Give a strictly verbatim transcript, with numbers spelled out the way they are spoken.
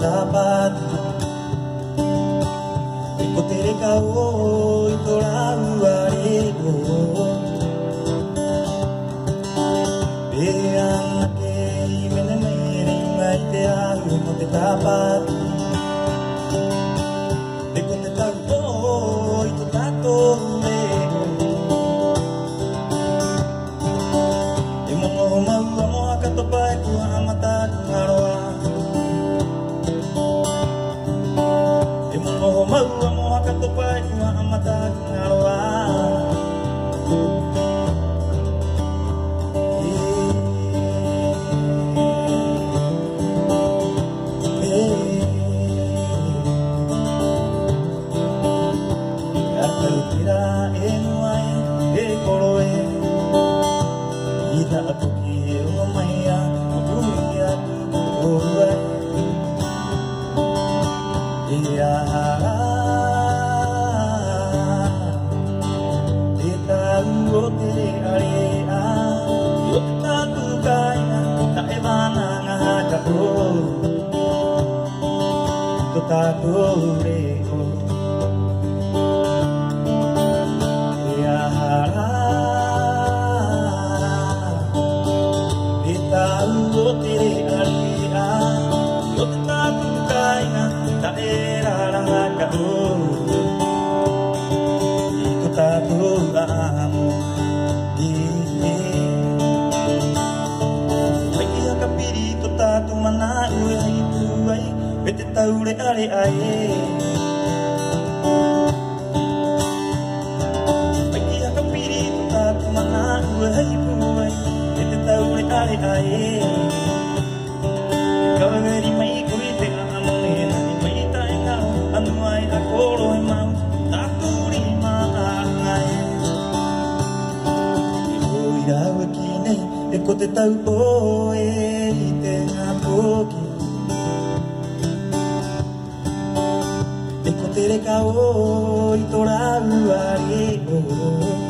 tapatu e ko te reka o i tō rau arego e ana ke i mene mene ngai te ahu mo te tapatu e ko te tau o i tō tātou rego e mono maua moa katopa e kua amata kungaroa e mono maua moa katopa e kua amata kungaroa Tātou reko e ahara e tāu o te aria o te tātou kainga ta e raranga ka o i ko tātou amo i e mai ki haka piri to tātou mana ue hai tuai e te taure are ae mai ki haka piri to tātou mana ue hai puai e te taure are ae kawangari mai koe te amo e nani mai tae ngau anu ai a koro e mau tātou rima angai e hoi raua ki nei e ko te tau oe i te ngā poki e ko te reka o i tō rau arego